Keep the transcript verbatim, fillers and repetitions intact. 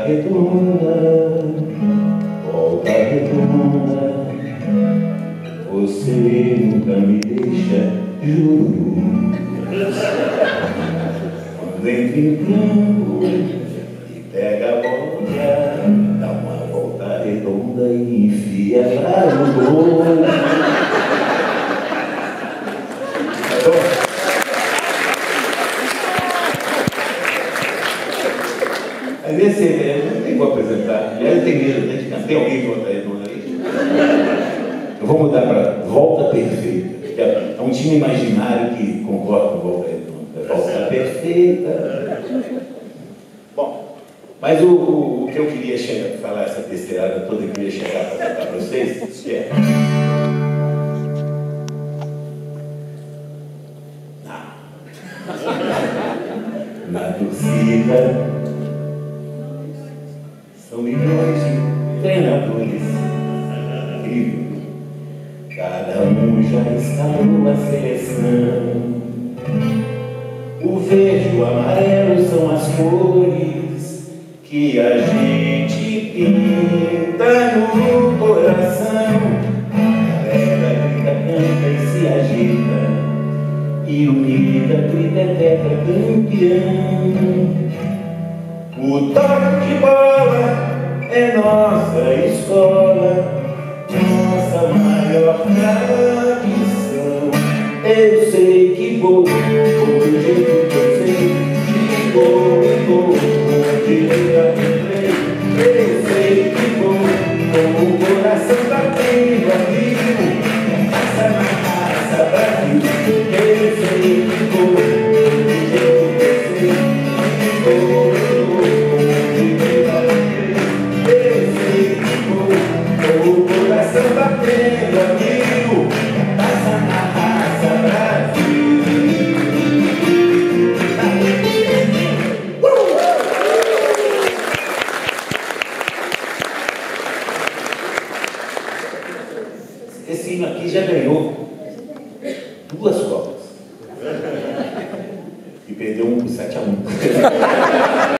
redonda, volta redonda, você nunca me deixa, juro. Quando entra em campo e pega a bola, dá uma volta redonda e enfia lá no gol. Mas esse, eu não tem como apresentar. Aliás, tem medo, né, de cantar. Tem alguém que volta redonda aí? Eu vou mudar para Volta Perfeita, que é um time imaginário que concorda com Volta Redonda. Volta Perfeita. Bom, mas o, o, o que eu queria chegar, falar, essa besteirada toda que eu queria chegar para contar para vocês, que é... Na torcida são milhões de treinadores, incrível. Cada um já está numa seleção. O verde e o amarelo são as cores que a gente pinta no coração. A galera grita, canta e se agita, e unida grita é tetra campeão. O toque de bola é nossa escola, nossa maior tradição. Eu sei que vou, vou do jeito que eu sei, que vou, vou, vou, direito a replay. Eu sei que vou, com o coração batendo amigo, raça na raça, Brasil. Eu sei que vou, do jeito que eu sei, que vou, vou, vou, direito a replay. Eu sei que vou, com o coração batendo amigo, raça na raça, Brasil. Esse hino aqui já ganhou duas Copas e perdeu um por sete a um.